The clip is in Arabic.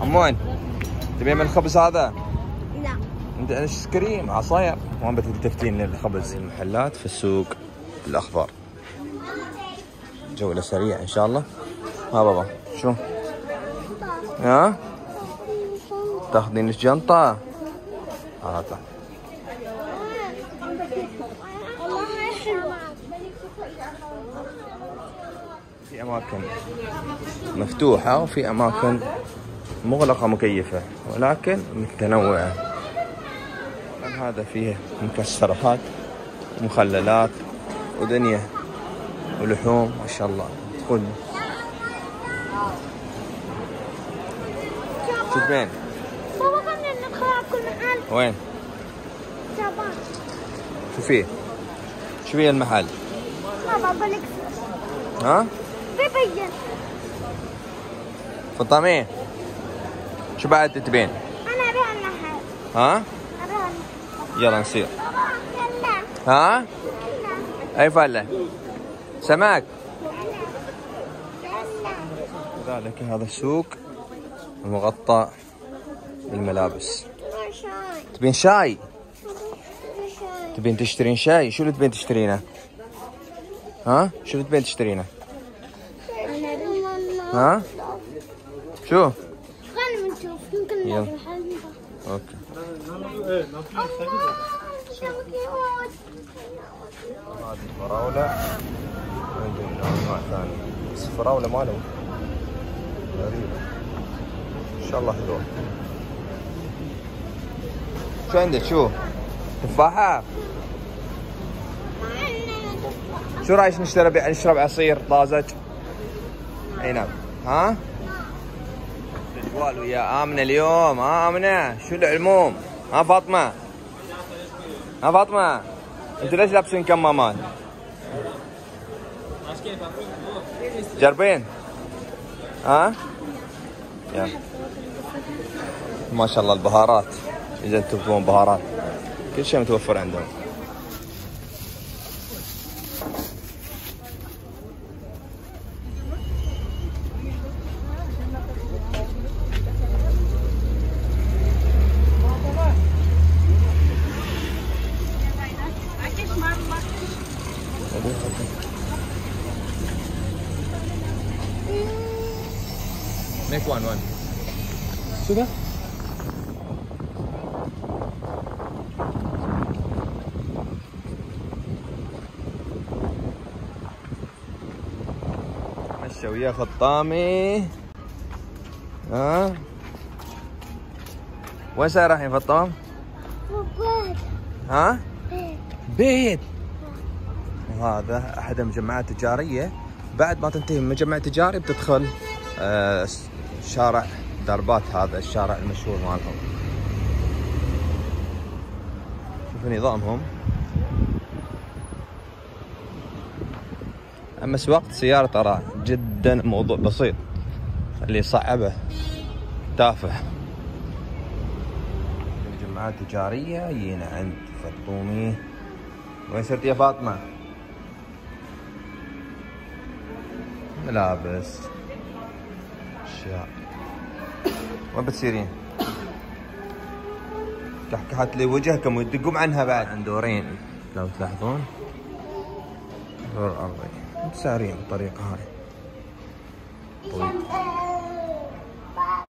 عمون تبين من الخبز هذا؟ لا. انت ايس كريم عصاير، وين بتلتفتين للخبز؟ المحلات في السوق الاخضر. جولة سريعة ان شاء الله. ها بابا شو؟ ها؟ تاخذين الجنطة؟ هذا في اماكن مفتوحة وفي اماكن مغلقة مكيفة، ولكن متنوعة. هذا فيه مكسرات ومخللات ودنيا ولحوم ما شاء الله. تدخل شو تبين؟ بابا خلينا ندخل على كل محل. وين؟ جابان. شو فيه؟ شو فيه المحل؟ بابا بقولك. ها؟ بيبين. فطامين شو بعد تبين؟ أنا أبي المحل. ها؟ أبي المحل. يلا نصير. يلا. ها؟ أي فلة؟ سمك؟ كذلك هذا السوق المغطى بالملابس. تبين شاي؟ تبين تشترين شاي؟ شو اللي تبين تشترينه؟ ها؟ شو اللي تبين تشترينه؟ ها؟ شو؟ خلينا نشوف يمكن نلاقي محل. اوكي. هذه الفراولة عندنا نوع ثاني، بس الفراولة ما له غريبة. ان شاء الله حلوة. شو عندك؟ شو؟ تفاحة؟ شو رايك نشرب عصير طازج؟ اي نعم. ها؟ الجوال ويا آمنة اليوم. آمنة شو العلموم؟ ها فاطمة؟ ها فاطمة؟ انتوا ليش لابسين كمامات؟ جربين؟ ها؟ يلا. ما شاء الله البهارات، اذا انتم تبون بهارات كل شيء متوفر عندهم. Make one. شو ده؟ مشى ويا فطامي. ها؟ وين رايحين فطام؟ بيت. ها؟ بيت. بيت. وهذا احد المجمعات التجارية، بعد ما تنتهي من مجمع تجاري بتدخل شارع دربات، هذا الشارع المشهور مالهم. شوفوا نظامهم. اما سواقة السيارة ترى جدا موضوع بسيط، اللي يصعبه تافه. المجمعات التجارية جينا عند فطومي. وين صرت يا فاطمة؟ ملابس اشياء. وين بتسيرين؟ كحكحت لي وجهكم ويدقون عنها بعد. عند دورين لو تلاحظون، دور ارضي متسارين بالطريقة هاي. طويل.